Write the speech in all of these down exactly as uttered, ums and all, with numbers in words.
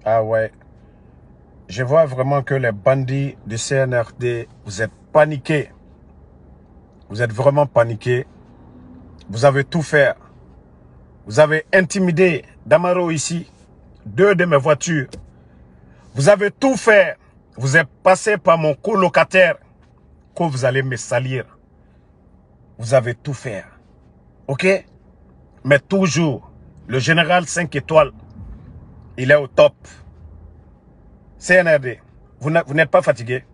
Ah ouais. Je vois vraiment que les bandits du C N R D, vous êtes paniqués. Vous êtes vraiment paniqués. Vous avez tout fait. Vous avez intimidé Damaro ici. Deux de mes voitures. Vous avez tout fait. Vous êtes passé par mon colocataire. Que vous allez me salir. Vous avez tout fait. Ok? Mais toujours, le général cinq étoiles, il est au top. C N R D, vous n'êtes pas fatigué?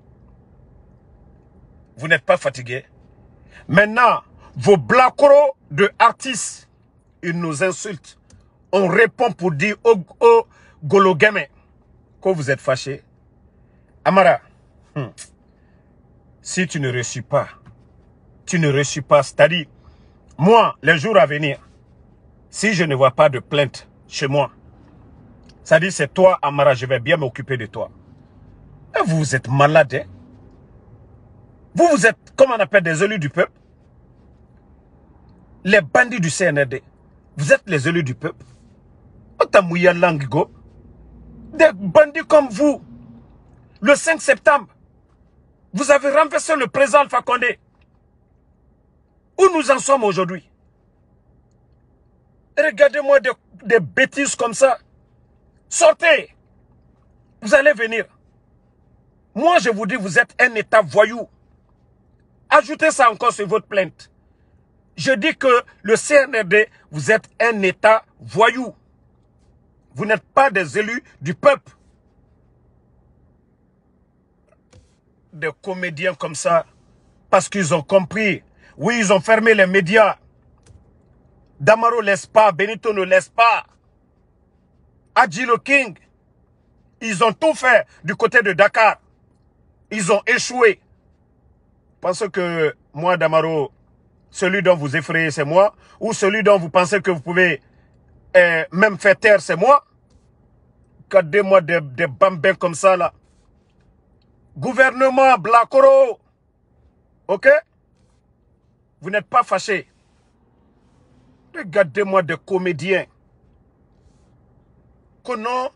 Vous n'êtes pas fatigué? Maintenant, vos blacros de artistes, ils nous insultent. On répond pour dire au, au Gologame que vous êtes fâché. Amara, hmm, si tu ne reçus pas, tu ne reçus pas, c'est-à-dire, moi, les jours à venir, si je ne vois pas de plainte chez moi, c'est-à-dire c'est toi, Amara, je vais bien m'occuper de toi. Et vous, vous êtes malade, hein? Vous, vous êtes, comment on appelle, des élus du peuple? Les bandits du C N R D, vous êtes les élus du peuple? Des bandits comme vous, le cinq septembre, vous avez renversé le président Alpha Condé. Où nous en sommes aujourd'hui? Regardez-moi des, des bêtises comme ça. Sortez. Vous allez venir. Moi, je vous dis, vous êtes un État voyou. Ajoutez ça encore sur votre plainte. Je dis que le C N R D, vous êtes un État voyou. Vous n'êtes pas des élus du peuple. Des comédiens comme ça, parce qu'ils ont compris. Oui, ils ont fermé les médias. Damaro laisse pas, Benito ne laisse pas. Adjilo King, ils ont tout fait du côté de Dakar. Ils ont échoué. Parce que moi, Damaro, celui dont vous effrayez, c'est moi. Ou celui dont vous pensez que vous pouvez euh, même faire taire, c'est moi. Regardez-moi des, des bambins comme ça, là. Gouvernement Blacoro. Ok? Vous n'êtes pas fâchés. Regardez-moi des comédiens. Que non.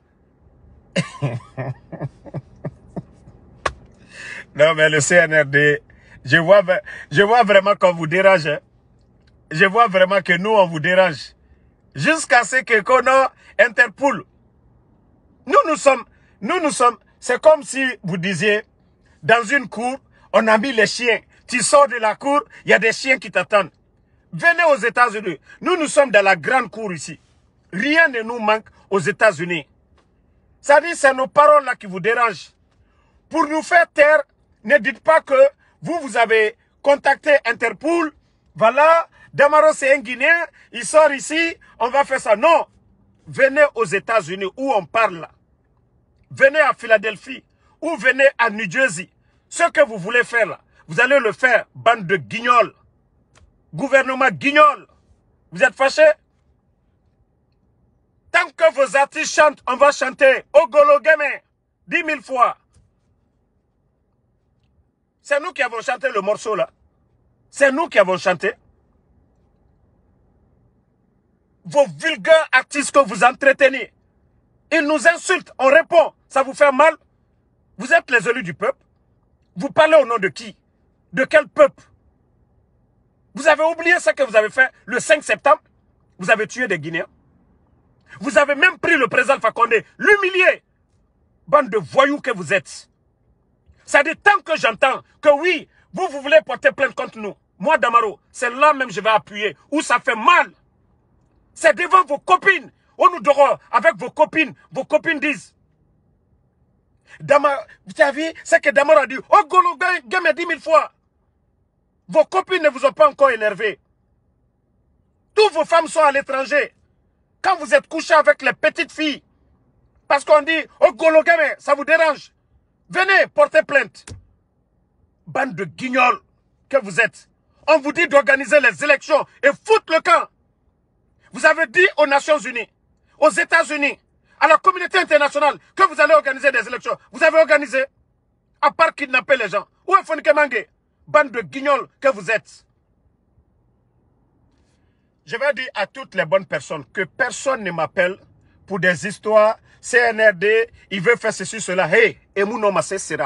Non, mais le C N R D, je vois, je vois vraiment qu'on vous dérange. Hein. Je vois vraiment que nous, on vous dérange. Jusqu'à ce que qu'on Interpol. Nous, nous sommes, nous, nous sommes, c'est comme si vous disiez, dans une cour, on a mis les chiens. Tu sors de la cour, il y a des chiens qui t'attendent. Venez aux États-Unis. Nous, nous sommes dans la grande cour ici. Rien ne nous manque aux États-Unis. Ça dit, c'est nos paroles là qui vous dérangent. Pour nous faire taire, ne dites pas que vous, vous avez contacté Interpol. Voilà, Damaro c'est un Guinéen, il sort ici, on va faire ça. Non, venez aux États-Unis où on parle là. Venez à Philadelphie ou venez à New Jersey. Ce que vous voulez faire là, vous allez le faire, bande de guignols. Gouvernement guignol. Vous êtes fâchés? Tant que vos artistes chantent, on va chanter Ogolo Game dix mille fois. C'est nous qui avons chanté le morceau là. C'est nous qui avons chanté. Vos vulgaires artistes que vous entretenez, ils nous insultent, on répond. Ça vous fait mal? Vous êtes les élus du peuple. Vous parlez au nom de qui? De quel peuple? Vous avez oublié ce que vous avez fait le cinq septembre? Vous avez tué des Guinéens. Vous avez même pris le président Alpha Condé, l'humilier. Bande de voyous que vous êtes. Ça dit tant que j'entends que oui, vous, vous voulez porter plainte contre nous. Moi, Damaro, c'est là même que je vais appuyer. Où ça fait mal. C'est devant vos copines. On nous dort avec vos copines. Vos copines disent. Damaro, vous avez vu ce que Damaro a dit? Oh, Golo Game dix mille fois. Vos copines ne vous ont pas encore énervé. Toutes vos femmes sont à l'étranger. Quand vous êtes couché avec les petites filles, parce qu'on dit, oh Golo Game, ça vous dérange. Venez porter plainte. Bande de guignols que vous êtes. On vous dit d'organiser les élections et foutre le camp. Vous avez dit aux Nations Unies, aux États-Unis, à la communauté internationale que vous allez organiser des élections. Vous avez organisé, à part kidnapper les gens. Où est Fonike Mange? Bande de guignols que vous êtes. Je vais dire à toutes les bonnes personnes que personne ne m'appelle pour des histoires. C N R D, il veut faire ceci, cela. Hey, et mon nom sera.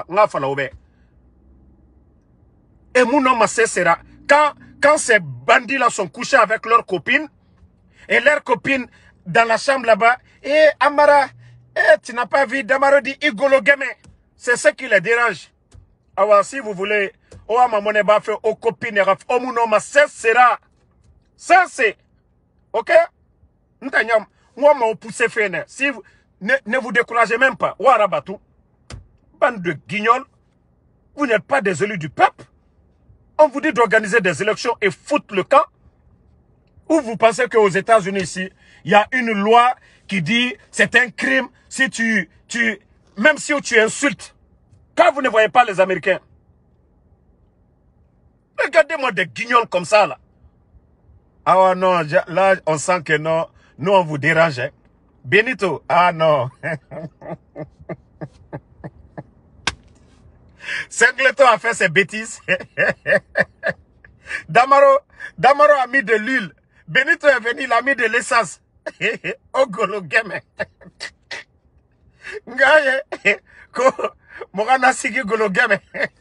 Et mon nom sera. Quand, quand ces bandits-là sont couchés avec leurs copines, et leurs copines dans la chambre là-bas, et Amara, eh, tu n'as pas vu Damaro dit Igolo Game. C'est ce qui les dérange. Alors, si vous voulez, oh, ma monnaie va faire aux copines, oh, mon nom sera. Ça, c'est. Ok? Moi, je poussé faire. Si vous ne, ne vous découragez même pas, Warabatou, bande de guignols, vous n'êtes pas des élus du peuple. On vous dit d'organiser des élections et foutre le camp. Ou vous pensez qu'aux États-Unis, ici, il y a une loi qui dit c'est un crime si tu, tu, même si tu insultes, quand vous ne voyez pas les Américains. Regardez-moi des guignols comme ça, là. Ah non, là, on sent que non, nous, on vous dérange. Hein. Benito, ah non. Singleton a fait ses bêtises. Damaro, Damaro a mis de l'huile. Benito est venu, il a mis de l'essence. Ogolo game. Ngaye, ko, Morana sigi golo game.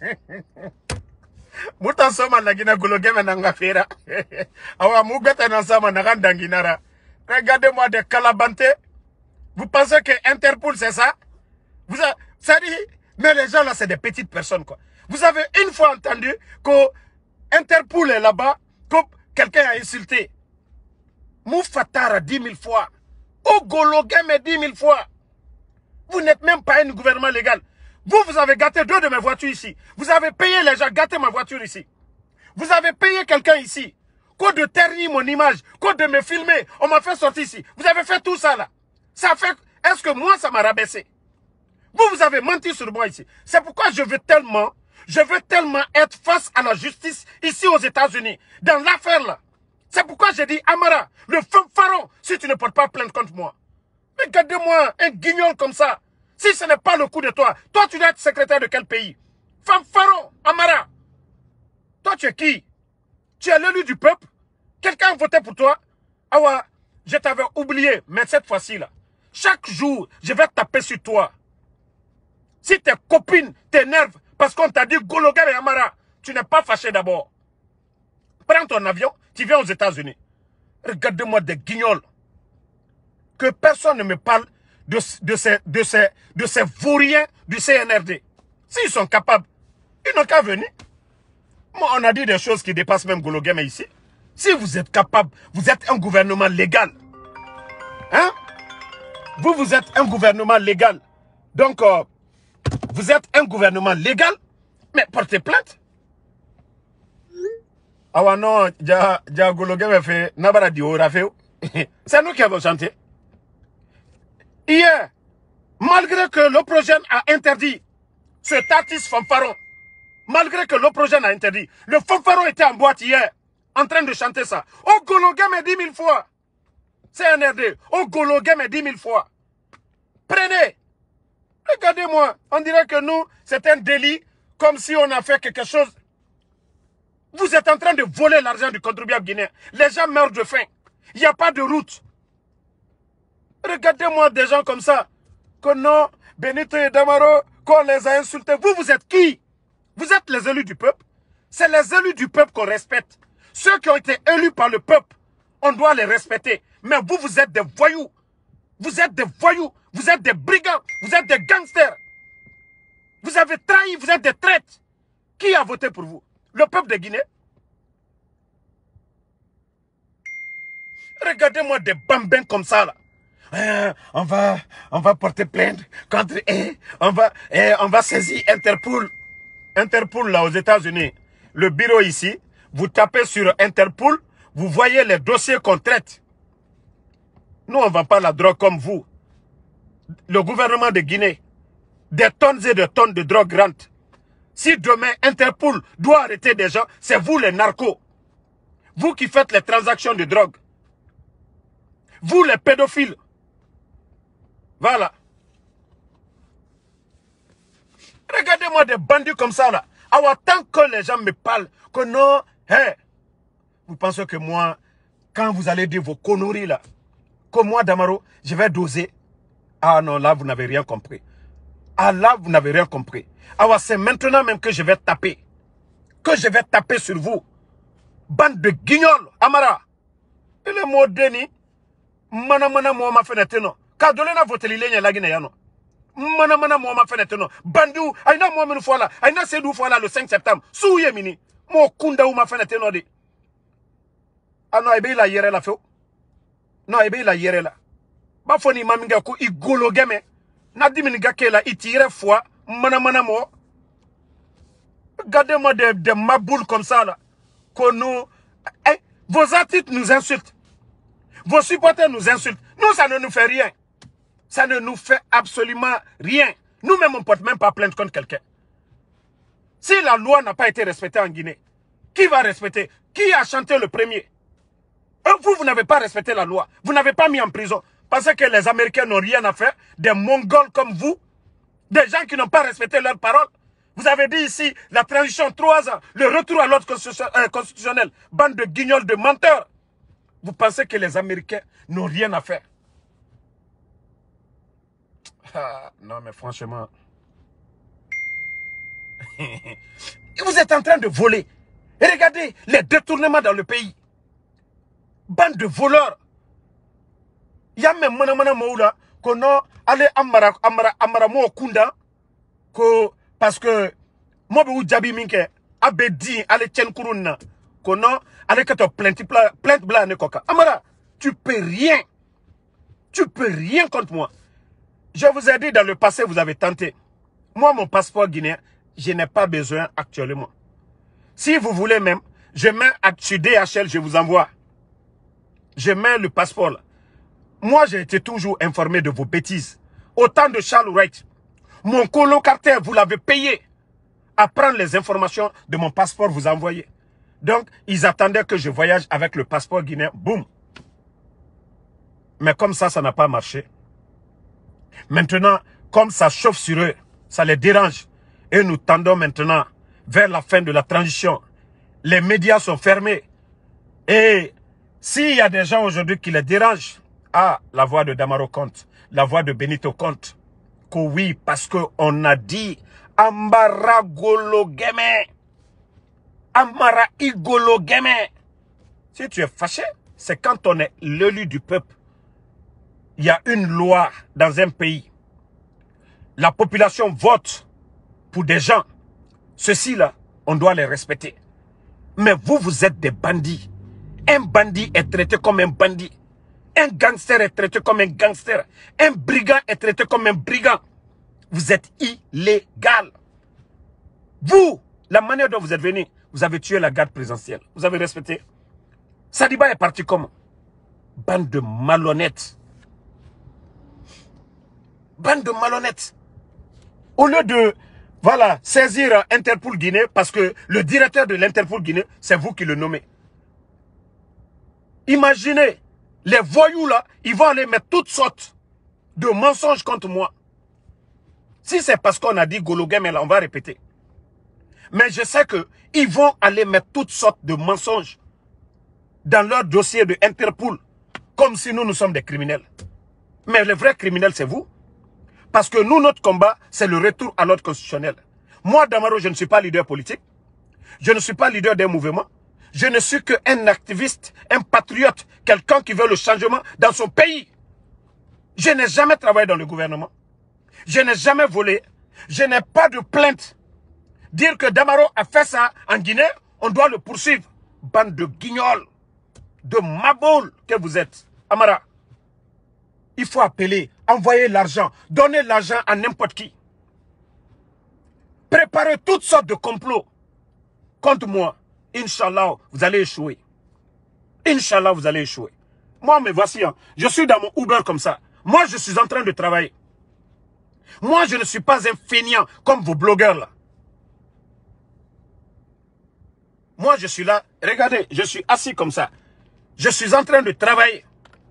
Mutan soma nagina golo game nangafera. Awa mugata nansama nagandanginara. Regardez-moi des calabantés. Vous pensez que Interpol c'est ça? Vous avez, ça dit, mais les gens là c'est des petites personnes quoi. Vous avez une fois entendu que Interpol est là-bas, que quelqu'un a insulté. Moufatara dix mille fois. Ogolo game dix mille fois. Vous n'êtes même pas un gouvernement légal. Vous, vous avez gâté deux de mes voitures ici. Vous avez payé les gens, gâté ma voiture ici. Vous avez payé quelqu'un ici. Quoi de ternir mon image, quoi de me filmer, on m'a fait sortir ici. Vous avez fait tout ça là. Ça fait, est-ce que moi ça m'a rabaissé? Vous, vous avez menti sur moi ici. C'est pourquoi je veux tellement, je veux tellement être face à la justice ici aux États-Unis. Dans l'affaire là. C'est pourquoi j'ai dit, Amara, le fanfaron, si tu ne portes pas plainte contre moi. Regardez-moi, un guignol comme ça. Si ce n'est pas le coup de toi, toi tu dois être secrétaire de quel pays? Fanfaron, Amara. Toi tu es qui? Tu es l'élu du peuple? Quelqu'un a voté pour toi? Ah ouais, je t'avais oublié, mais cette fois-ci là, chaque jour, je vais taper sur toi. Si tes copines t'énervent parce qu'on t'a dit Gologa et Amara, tu n'es pas fâché d'abord. Prends ton avion, tu viens aux États-Unis. Regardez-moi des guignols. Que personne ne me parle de, de, ces, de, ces, de ces vauriens du C N R D. S'ils sont capables, ils n'ont qu'à venir. Moi, on a dit des choses qui dépassent même Gologame ici. Si vous êtes capable, vous êtes un gouvernement légal. Hein? Vous, vous êtes un gouvernement légal. Donc, euh, vous êtes un gouvernement légal, mais portez plainte. Ah ouais, non, ja Gologame fait Nabara di Orafeo. C'est nous qui avons chanté. Hier, malgré que l'Oprogène a interdit cet artiste fanfaron, malgré que l'Oprogène a interdit, le fanfaron était en boîte hier, en train de chanter ça. Oh, Gologame dix mille fois. C N R D. Oh, Gologame dix mille fois. Prenez. Regardez-moi. On dirait que nous, c'est un délit, comme si on a fait quelque chose. Vous êtes en train de voler l'argent du contribuable guinéen. Les gens meurent de faim. Il n'y a pas de route. Regardez-moi des gens comme ça. Que non, Benito et Damaro, qu'on les a insultés. Vous, vous êtes qui? Vous êtes les élus du peuple. C'est les élus du peuple qu'on respecte. Ceux qui ont été élus par le peuple, on doit les respecter. Mais vous, vous êtes des voyous. Vous êtes des voyous. Vous êtes des brigands. Vous êtes des gangsters. Vous avez trahi. Vous êtes des traîtres. Qui a voté pour vous? Le peuple de Guinée? Regardez-moi des bambins comme ça là. Euh, on va, on va porter plainte contre, eh, on va, eh, on va saisir Interpol. Interpol là aux États-Unis. Le bureau ici, vous tapez sur Interpol, vous voyez les dossiers qu'on traite. Nous on ne vend pas la drogue comme vous. Le gouvernement de Guinée, des tonnes et des tonnes de drogue rentrent. Si demain Interpol doit arrêter des gens, c'est vous les narcos. Vous qui faites les transactions de drogue. Vous les pédophiles. Voilà. Regardez-moi des bandits comme ça là. Alors tant que les gens me parlent, que non, hey, vous pensez que moi, quand vous allez dire vos conneries là, que moi Damaro, je vais doser. Ah non, là, vous n'avez rien compris. Ah là, vous n'avez rien compris. Alors, c'est maintenant même que je vais taper. Que je vais taper sur vous. Bande de guignols, Amara. Il est mort Denis. Mana mana mo ma fenêtre non. Ka dole na voter ligne la Guinée non. Mana mana mo ma fenêtre non. Bandu, aina mo minu fois là, aina sedou fois là le cinq septembre. Sou yemini. Mo kunda ou ma fenêtre non de. Ah non, ebe la yere la feu. Non, ebe la yere la. Ba foni maminga ko igolo game. Na dimini gake la itire fois mana mana mo. Regardez-moi des, des maboules comme ça là. Que nous, eh, vos artistes nous insultent. Vos supporters nous insultent. Nous, ça ne nous fait rien. Ça ne nous fait absolument rien. Nous-mêmes, on ne porte même pas plainte contre quelqu'un. Si la loi n'a pas été respectée en Guinée, qui va respecter? Qui a chanté le premier? Vous, vous n'avez pas respecté la loi. Vous n'avez pas mis en prison. Parce que les Américains n'ont rien à faire. Des Mongols comme vous. Des gens qui n'ont pas respecté leurs paroles. Vous avez dit ici, la transition trois ans, le retour à l'ordre constitutionnel. Bande de guignols, de menteurs. Vous pensez que les Américains n'ont rien à faire? Ah, non, mais franchement... Vous êtes en train de voler. Et regardez les détournements dans le pays. Bande de voleurs. Il y a même mana mana moula qu'on a allé amara amara amara mo kunda ko parce que moi be ujabi minke abedi allé tien kuruna qu'on a allé kato plainte plainte bla ne koka. Amara, tu peux rien. Tu peux rien contre moi. Je vous ai dit dans le passé, vous avez tenté. Moi, mon passeport guinéen, je n'ai pas besoin actuellement. Si vous voulez même, je mets sur D H L, je vous envoie. Je mets le passeport là. Moi, j'ai été toujours informé de vos bêtises. Autant de Charles Wright. Mon colocataire, vous l'avez payé à prendre les informations de mon passeport, vous envoyer. Donc, ils attendaient que je voyage avec le passeport guinéen. Boum. Mais comme ça, ça n'a pas marché. Maintenant, comme ça chauffe sur eux, ça les dérange. Et nous tendons maintenant vers la fin de la transition. Les médias sont fermés. Et s'il y a des gens aujourd'hui qui les dérangent, ah, la voix de Damaro compte, la voix de Benito compte. Que oui, parce qu'on a dit Ambara Golo Geme. Amara Igolo Geme. Si tu es fâché, c'est quand on est l'élu du peuple. Il y a une loi dans un pays. La population vote pour des gens. Ceux-ci-là, on doit les respecter. Mais vous, vous êtes des bandits. Un bandit est traité comme un bandit. Un gangster est traité comme un gangster. Un brigand est traité comme un brigand. Vous êtes illégal. Vous, la manière dont vous êtes venu, vous avez tué la garde présidentielle. Vous avez respecté. Sadiba est parti comment? Bande de malhonnêtes. Bande de malhonnêtes. Au lieu de, voilà, saisir Interpol Guinée, parce que le directeur de l'Interpol Guinée, c'est vous qui le nommez. Imaginez, les voyous là, ils vont aller mettre toutes sortes de mensonges contre moi. Si c'est parce qu'on a dit Golo Game, on va répéter. Mais je sais qu'ils vont aller mettre toutes sortes de mensonges dans leur dossier de Interpol, comme si nous, nous sommes des criminels. Mais le vrai criminel, c'est vous. Parce que nous, notre combat, c'est le retour à l'ordre constitutionnel. Moi, Damaro, je ne suis pas leader politique. Je ne suis pas leader d'un mouvement. Je ne suis qu'un activiste, un patriote, quelqu'un qui veut le changement dans son pays. Je n'ai jamais travaillé dans le gouvernement. Je n'ai jamais volé. Je n'ai pas de plainte. Dire que Damaro a fait ça en Guinée, on doit le poursuivre. Bande de guignols, de maboules que vous êtes. Amara, il faut appeler, envoyer l'argent, donner l'argent à n'importe qui. Préparer toutes sortes de complots contre moi. Inch'Allah, vous allez échouer. Inch'Allah, vous allez échouer. Moi, me voici. Hein. Je suis dans mon Uber comme ça. Moi, je suis en train de travailler. Moi, je ne suis pas un feignant comme vos blogueurs là. Moi, je suis là. Regardez, je suis assis comme ça. Je suis en train de travailler.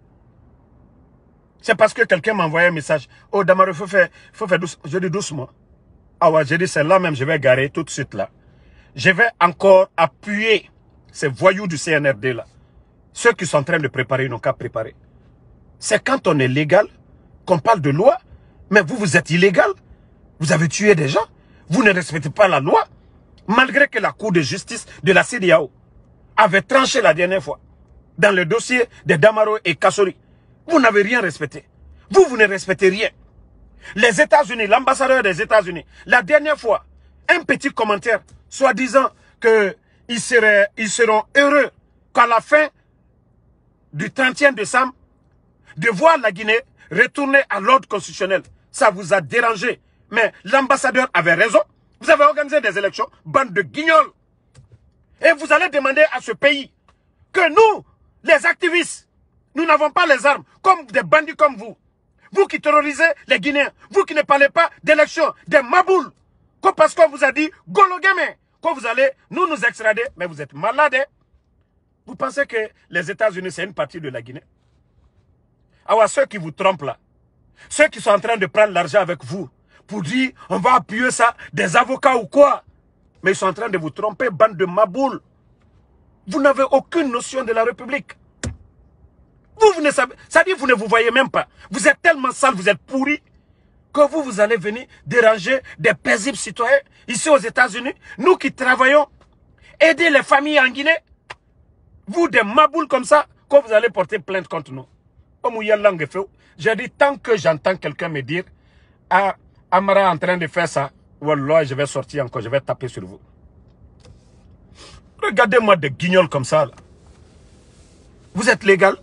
C'est parce que quelqu'un m'a envoyé un message. Oh, Damaro, il faut faire, faut faire doucement. Je dis doucement. Ah ouais, je dis c'est là même, je vais garer tout de suite là. Je vais encore appuyer ces voyous du C N R D là. Ceux qui sont en train de préparer, ils n'ont qu'à préparer. C'est quand on est légal, qu'on parle de loi. Mais vous, vous êtes illégal. Vous avez tué des gens. Vous ne respectez pas la loi. Malgré que la Cour de justice de la C E D E A O avait tranché la dernière fois dans le dossier de Damaro et Kassori. Vous n'avez rien respecté. Vous, vous ne respectez rien. Les États-Unis, l'ambassadeur des États-Unis, la dernière fois, un petit commentaire, soi-disant qu'ils seraient, ils seront heureux qu'à la fin du trentième décembre, de voir la Guinée retourner à l'ordre constitutionnel. Ça vous a dérangé. Mais l'ambassadeur avait raison. Vous avez organisé des élections, bande de guignols. Et vous allez demander à ce pays que nous, les activistes, nous n'avons pas les armes, comme des bandits comme vous. Vous qui terrorisez les Guinéens, vous qui ne parlez pas d'élections, des maboules, parce qu'on vous a dit, Gologame, quand vous allez nous nous extrader, mais vous êtes malades. Vous pensez que les États-Unis, c'est une partie de la Guinée? Alors, ceux qui vous trompent là, ceux qui sont en train de prendre l'argent avec vous, pour dire, on va appuyer ça, des avocats ou quoi, mais ils sont en train de vous tromper, bande de maboules. Vous n'avez aucune notion de la République. Vous, vous ne savez, ça dit, vous ne vous voyez même pas. Vous êtes tellement sale, vous êtes pourris, que vous, vous allez venir déranger des paisibles citoyens ici aux États-Unis. Nous qui travaillons, aider les familles en Guinée. Vous, des maboules comme ça, quand vous allez porter plainte contre nous. J'ai dit, tant que j'entends quelqu'un me dire, ah, Amara en train de faire ça, wallah, je vais sortir encore, je vais taper sur vous. Regardez-moi des guignols comme ça, là. Vous êtes légal?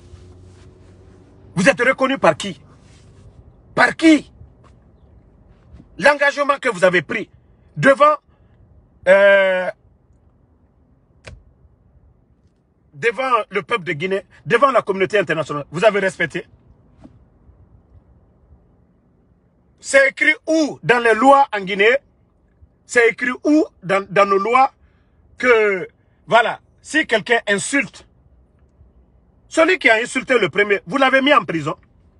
Vous êtes reconnu par qui? Par qui? L'engagement que vous avez pris devant euh, devant le peuple de Guinée, devant la communauté internationale, vous avez respecté? C'est écrit où dans les lois en Guinée? C'est écrit où dans, dans nos lois que, voilà, si quelqu'un insulte, celui qui a insulté le premier, vous l'avez mis en prison.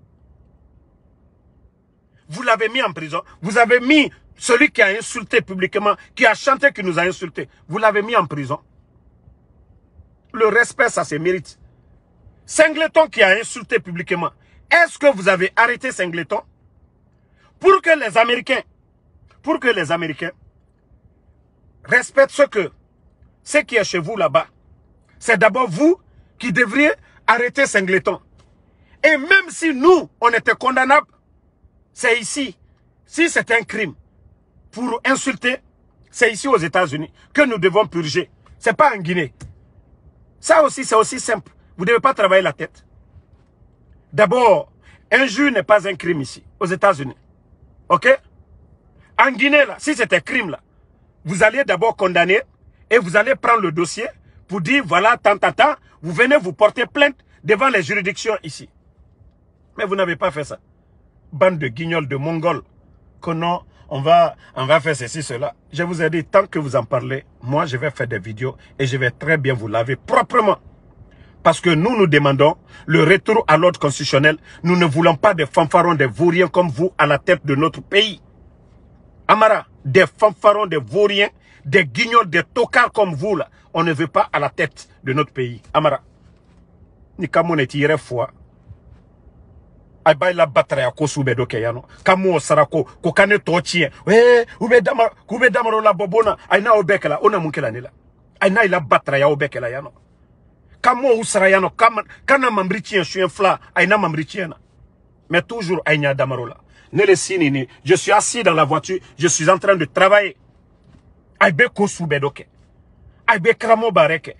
Vous l'avez mis en prison. Vous avez mis celui qui a insulté publiquement, qui a chanté, qui nous a insulté. Vous l'avez mis en prison. Le respect, ça se mérite. Singleton qui a insulté publiquement. Est-ce que vous avez arrêté Singleton? Pour que les Américains, pour que les Américains respectent ce que, ce qui est chez vous là-bas, c'est d'abord vous qui devriez arrêter Singleton. Et même si nous, on était condamnables, c'est ici, si c'est un crime pour insulter, c'est ici aux États-Unis que nous devons purger. C'est pas en Guinée. Ça aussi, c'est aussi simple. Vous ne devez pas travailler la tête. D'abord, injure n'est pas un crime ici, aux États-Unis. Ok? En Guinée, là, si c'était un crime, là, vous allez d'abord condamner et vous allez prendre le dossier pour dire, voilà, tant, tant, tant, vous venez vous porter plainte devant les juridictions ici. Mais vous n'avez pas fait ça. Bande de guignols, de mongols, que non, on va, on va faire ceci, cela. Je vous ai dit, tant que vous en parlez, moi, je vais faire des vidéos et je vais très bien vous laver proprement. Parce que nous, nous demandons le retour à l'ordre constitutionnel. Nous ne voulons pas des fanfarons, des vauriens comme vous à la tête de notre pays. Amara, des fanfarons, des vauriens, des guignols, des tocards comme vous, là, on ne veut pas à la tête de notre pays. Amara, ni comme on est tiré foi. Aïe, la bataille à Kosoube do Kayano. Kamo Sarako, Kokane Tochien. Eh, Ube Damar, Ube Damaro la Bobona, Aina Obekela, Ona Munkela Nila. Aina la bataille à Obekela Yano. Kamo Usrayano, Kana Mambrichien, je suis un fla, Aina Mambrichien. Mais toujours Aina Damarola. Ne le signe, je suis assis dans la voiture, je suis en train de travailler. Aïbe Kosoube doke. Aïbe Kramo Bareke.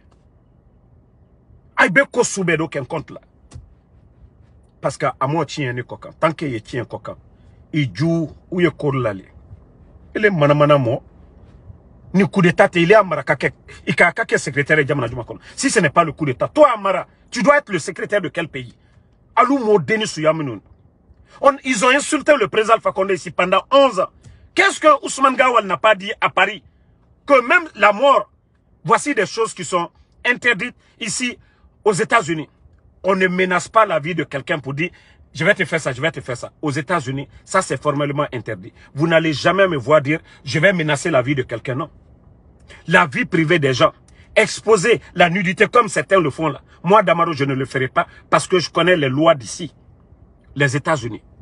Aïbe Kosoube doke un compte là. Parce qu'à moi, tient un coquin. Tant qu'il y a un coquin, il joue ou il court là. Il est manamanamo. Ni coup d'état, il est à Marakake. Il y a un secrétaire de Djamanajumakon. Si ce n'est pas le coup d'état, toi, Amara, tu dois être le secrétaire de quel pays? Alou Modeni Souyamenoun. Ils ont insulté le président Alpha Condé ici pendant onze ans. Qu'est-ce que Ousmane Gawal n'a pas dit à Paris? Que même la mort, voici des choses qui sont interdites ici aux États-Unis. On ne menace pas la vie de quelqu'un pour dire « je vais te faire ça, je vais te faire ça ». Aux États-Unis, ça c'est formellement interdit. Vous n'allez jamais me voir dire « je vais menacer la vie de quelqu'un ». Non. La vie privée des gens, exposer la nudité comme certains le font là. Moi, Damaro, je ne le ferai pas parce que je connais les lois d'ici, les États-Unis.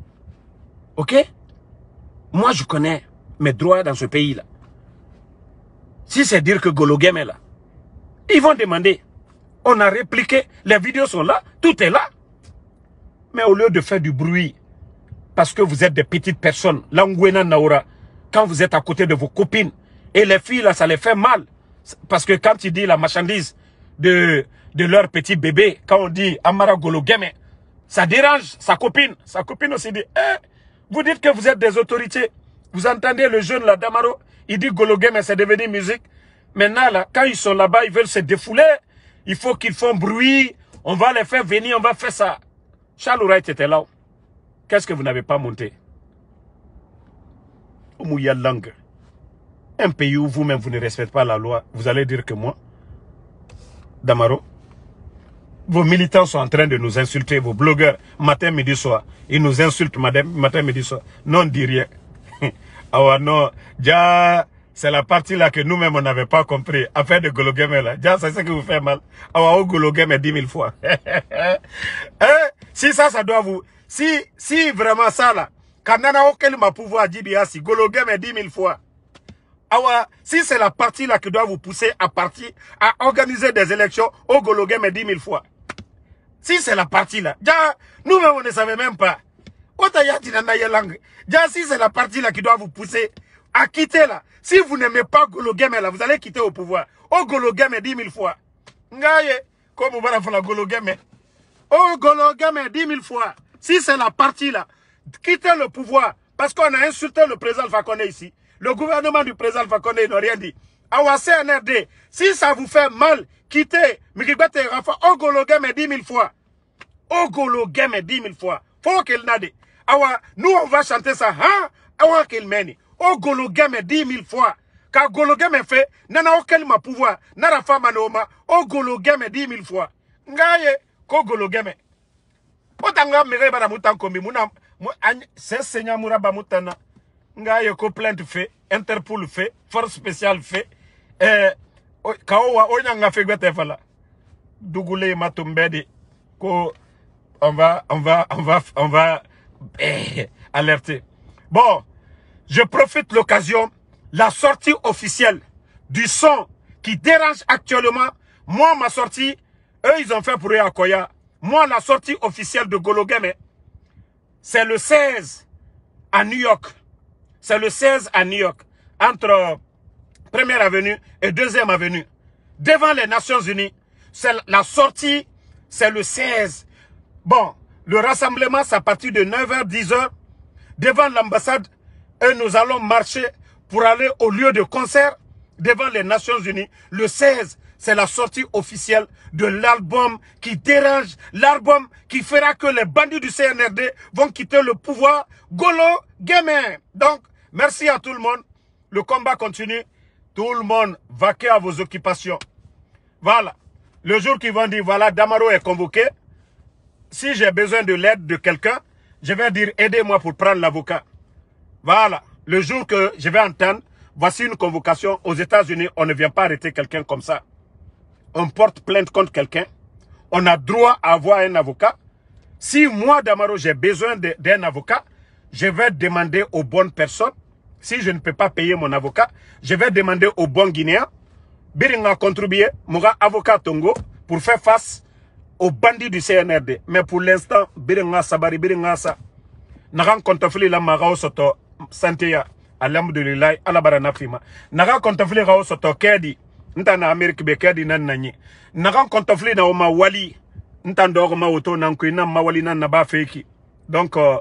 Ok? Moi, je connais mes droits dans ce pays-là. Si c'est dire que Golo Game est là, ils vont demander. On a répliqué, les vidéos sont là, tout est là. Mais au lieu de faire du bruit, parce que vous êtes des petites personnes, Langwena Naura, quand vous êtes à côté de vos copines, et les filles là, ça les fait mal. Parce que quand tu dis la marchandise de, de leur petit bébé, quand on dit Amara Golo Game, ça dérange sa copine. Sa copine aussi dit, eh, vous dites que vous êtes des autorités. Vous entendez le jeune là, Damaro, il dit Golo Game, c'est devenu musique. Maintenant là, quand ils sont là-bas, ils veulent se défouler. Il faut qu'ils font bruit. On va les faire venir, on va faire ça. Charles Wright était là. Qu'est-ce que vous n'avez pas monté? Oumouya langue. Un pays où vous-même vous ne respectez pas la loi, vous allez dire que moi, Damaro, vos militants sont en train de nous insulter, vos blogueurs, matin, midi, soir. Ils nous insultent madame, matin, midi, soir. Non, on ne dit rien. Ah non, déjà, c'est la partie là que nous-mêmes on n'avait pas compris. Affaire de Golo Game là. Déjà, c'est ce qui vous fait mal. Ah Golo Game dix mille fois. Hein? Si ça, ça doit vous... Si, si vraiment ça là, quand on a aucun pouvoir dire si Golo Game dix mille fois. Ah si c'est la partie là qui doit vous pousser à partir, à organiser des élections au Golo Game dix mille fois. Si c'est la partie là, nous-mêmes on ne savait même pas. Si c'est la partie là qui doit vous pousser à quitter là, si vous n'aimez pas Golo Game là, vous allez quitter au pouvoir. Au Golo Game dix mille fois. Ngaye, comme vous allez faire la Golo Game. Au Golo Game dix mille fois. Si c'est la partie là, quittez le pouvoir. Parce qu'on a insulté le président Fakonde ici. Le gouvernement du président Fakonde n'a rien dit. Awa C N R D, si ça vous fait mal, quittez. Mikibete Rafa, au Golo Game dix mille fois. Au Golo Game dix mille fois. Faut qu'il n'ade. Awa, nous on va chanter ça, hein? Awa qu'il mène. Au Golo Game dix mille fois. Car Golo Game fait, nana auquel ma pouvoir, nana femme anoma, au Golo Game dix mille fois. Ngaye, ko Golo Game. Otanga mere bada mutan kombi muna, c'est seigneur mura ba mutana. Ngaye ko plainte fait, Interpol fait, force spéciale fait. Eh, kaowa onyanga fait gwete fala. Dougoulé matumbedi. Ko, on va, on va, on va, on va, eh, alerter. Bon, je profite de l'occasion, la sortie officielle du son qui dérange actuellement. Moi, ma sortie, eux, ils ont fait pour eux à Koya. Moi, la sortie officielle de Golo Game, c'est le seize à New York. C'est le seize à New York, entre première avenue et deuxième avenue. Devant les Nations Unies, c'est la sortie, c'est le seize. Bon, le rassemblement, c'est à partir de neuf heures, dix heures, devant l'ambassade, et nous allons marcher pour aller au lieu de concert, devant les Nations Unies. Le seize, c'est la sortie officielle de l'album qui dérange, l'album qui fera que les bandits du C N R D vont quitter le pouvoir. Golo Game. Donc, merci à tout le monde. Le combat continue. Tout le monde, vaquez à vos occupations. Voilà. Le jour qu'ils vont dire, voilà, Damaro est convoqué. Si j'ai besoin de l'aide de quelqu'un, je vais dire, aidez-moi pour prendre l'avocat. Voilà. Le jour que je vais entendre, voici une convocation. Aux États-Unis, on ne vient pas arrêter quelqu'un comme ça. On porte plainte contre quelqu'un. On a droit à avoir un avocat. Si moi, Damaro, j'ai besoin d'un avocat, je vais demander aux bonnes personnes. Si je ne peux pas payer mon avocat, je vais demander aux bons Guinéens. Biringa contribuer, mon avocat Tongo, pour faire face aux bandits du C N R D. Mais pour l'instant, Biringa Sabari, Biringa Sa. Naran kontafli la marao soto santeya. Alhamdulillah, alabarana fima. Naran kontafli rao soto kedi. Nta na Amerika be kedi nan nanyi. Naran kontafli na oma wali. Nta ndoro ma oto nankui na ma wali nan na ba feki. Donc, euh,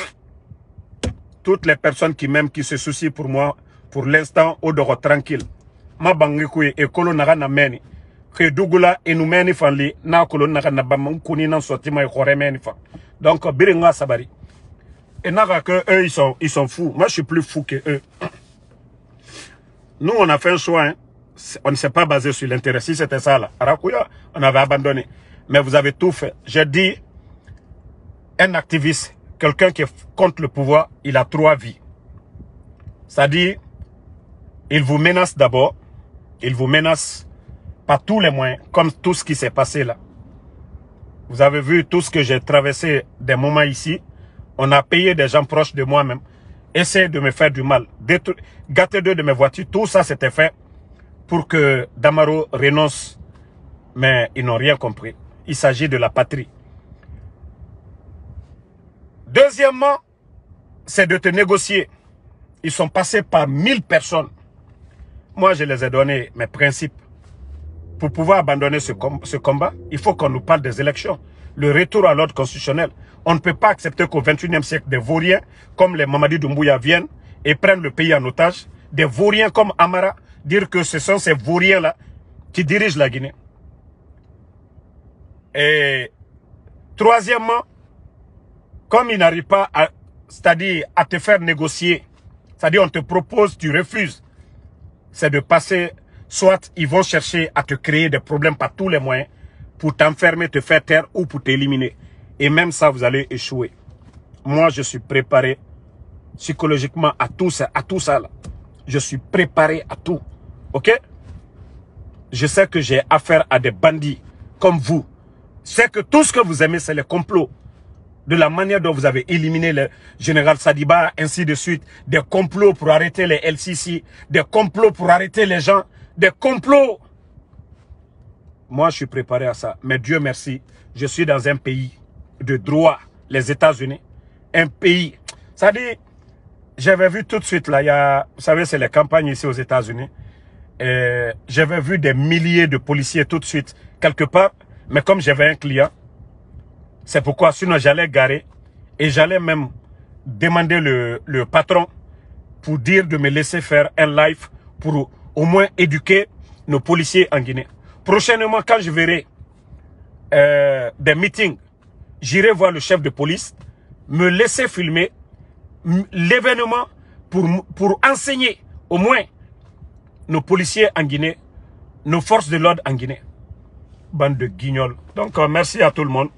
toutes les personnes qui m'aiment, qui se soucient pour moi, pour l'instant, au doro tranquille. Ma bangi kouye ekolo naga na meni. Que Dougoula et nous meni fanli na kolo naga na bamang kuni nan sorti ma khore meni fan. Donc, biringa sabari. Et naga que eux ils sont ils sont fous. Moi je suis plus fou que eux. Nous on a fait un choix. Hein. On ne s'est pas basé sur l'intérêt. Si c'était ça là, Arakuya, on avait abandonné. Mais vous avez tout fait. J'ai dit, un activiste, quelqu'un qui est contre le pouvoir, il a trois vies. C'est-à-dire, il vous menace d'abord. Il vous menace par tous les moyens, comme tout ce qui s'est passé là. Vous avez vu tout ce que j'ai traversé des moments ici. On a payé des gens proches de moi-même. Essayer de me faire du mal. Gâter deux de mes voitures. Tout ça, c'était fait pour que Damaro renonce. Mais ils n'ont rien compris. Il s'agit de la patrie. Deuxièmement, c'est de te négocier. Ils sont passés par mille personnes. Moi, je les ai donné mes principes. Pour pouvoir abandonner ce, com ce combat, il faut qu'on nous parle des élections. Le retour à l'ordre constitutionnel. On ne peut pas accepter qu'au vingt et unième siècle, des vauriens comme les Mamadi Doumbouya viennent et prennent le pays en otage. Des vauriens comme Amara, dire que ce sont ces vauriens-là qui dirigent la Guinée. Et troisièmement, comme ils n'arrivent pas à, c'est-à-dire à te faire négocier, c'est-à-dire on te propose, tu refuses, c'est de passer, soit ils vont chercher à te créer des problèmes par tous les moyens pour t'enfermer, te faire taire ou pour t'éliminer. Et même ça, vous allez échouer. Moi, je suis préparé psychologiquement à tout ça, à tout ça là. Je suis préparé à tout. Ok? Je sais que j'ai affaire à des bandits comme vous. C'est que tout ce que vous aimez, c'est les complots. De la manière dont vous avez éliminé le général Sadiba, ainsi de suite. Des complots pour arrêter les L C C. Des complots pour arrêter les gens. Des complots. Moi, je suis préparé à ça. Mais Dieu merci, je suis dans un pays de droit, les États-Unis. Un pays. Ça dit, j'avais vu tout de suite, là, il y a, vous savez, c'est les campagnes ici aux États-Unis. J'avais vu des milliers de policiers tout de suite, quelque part. Mais comme j'avais un client, c'est pourquoi sinon j'allais garer et j'allais même demander le, le patron pour dire de me laisser faire un live pour au moins éduquer nos policiers en Guinée. Prochainement, quand je verrai euh, des meetings, j'irai voir le chef de police, me laisser filmer l'événement pour, pour enseigner au moins nos policiers en Guinée, nos forces de l'ordre en Guinée. Bande de guignols. Donc, euh, merci à tout le monde.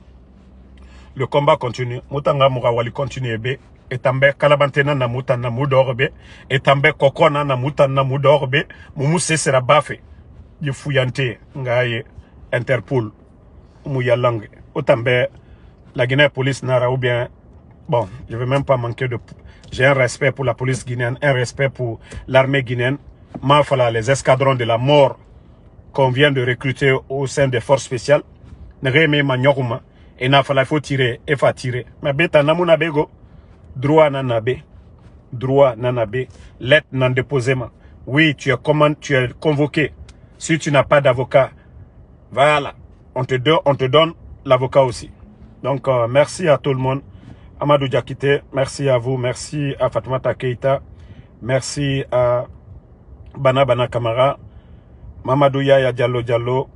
Le combat continue. Moutanga Mourawali continue. Et tambe kalabantena na mutana mudorbe. Et tambe kokona na mutana mudorbe. Moumou sera bafé. Du fouillante. Ngaye. Interpol. Mouyalang. Otambe. La Guinée police nara ou bien. Bon, je ne vais même pas manquer de. J'ai un respect pour la police guinéenne. Un respect pour l'armée guinéenne. Mafala, les escadrons de la mort qu'on vient de recruter au sein des forces spéciales. N'reme manyoruma. Et n'a fallu faut tirer, et faut tirer. Mais beta namuna bego. Droit nanabe. Droit nanabe. Lettre non déposément. Oui, tu es comment, tu es convoqué. Si tu n'as pas d'avocat, voilà. On te, do, on te donne l'avocat aussi. Donc, euh, merci à tout le monde. Amadou Diakité, merci à vous. Merci à Fatoumata Keita. Merci à Bana Bana Kamara. Mamadou Yaya Diallo Diallo.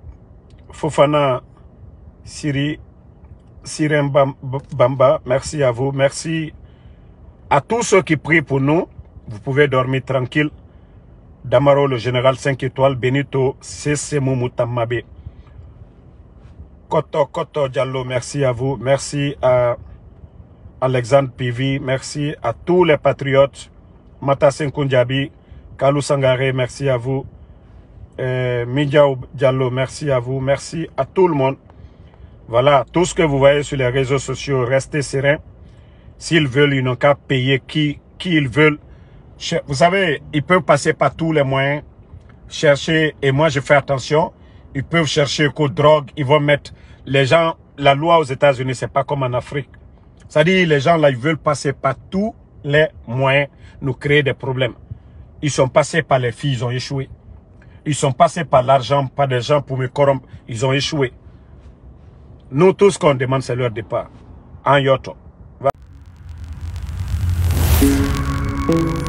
Fofana Siri. Siren Bamba, merci à vous. Merci à tous ceux qui prient pour nous. Vous pouvez dormir tranquille. Damaro, le général cinq étoiles. Benito, Sesemu Mutamabe. Koto Koto Diallo, merci à vous. Merci à Alexandre Pivi. Merci à tous les patriotes. Mata Senkunjabi, Kalou Sangare, merci à vous. Euh, Midiaou Diallo, merci à vous. Merci à tout le monde. Voilà, tout ce que vous voyez sur les réseaux sociaux, restez sereins. S'ils veulent, ils n'ont qu'à payer qui, qui ils veulent. Vous savez, ils peuvent passer par tous les moyens, chercher, et moi je fais attention, ils peuvent chercher qu'aux drogues, ils vont mettre les gens, la loi aux États-Unis, c'est pas comme en Afrique. C'est-à-dire, les gens là, ils veulent passer par tous les moyens, nous créer des problèmes. Ils sont passés par les filles, ils ont échoué. Ils sont passés par l'argent, par des gens pour me corrompre, ils ont échoué. Nous, tout ce qu'on demande, c'est leur départ. En yoto. Va